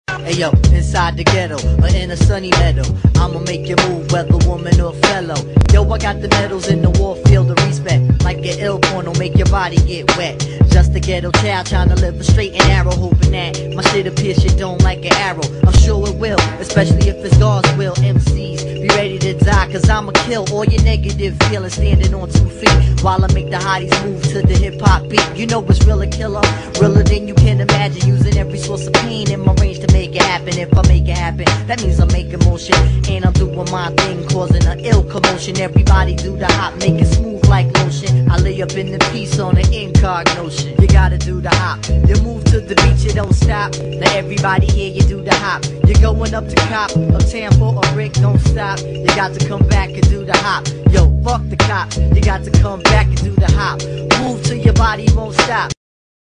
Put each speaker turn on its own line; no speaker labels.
Hey yo, inside the ghetto or in a sunny meadow, I'ma make you move whether woman or fellow. Yo, I got the medals in the war field of respect. Like an ill porno, make your body get wet. Just a ghetto child trying to live a straight and narrow, hoping that my shit'll pierce your dome like an arrow. I'm sure it will, especially if it's God's will. MCs, be ready to die, cause I'ma kill all your negative feelings standing on 2 feet, while I make the hotties move to the hip-hop beat. You know what's real, a killer, realer than you can imagine, using every source of pain in my range to make it happen. If I make it happen, that means I'm making motion, and I'm doing my thing, causing an ill commotion. Everybody do the hop, make it smooth like lotion. I lay up in the piece on an incog notion. You gotta do the hop, you move to the beat, you don't stop. Let everybody hear you do the hop. You're going up to cop, uptown for a brick, don't stop. You got to come back and do the hop. Yo, fuck the cops, you got to come back and do the hop. Move till your body won't stop.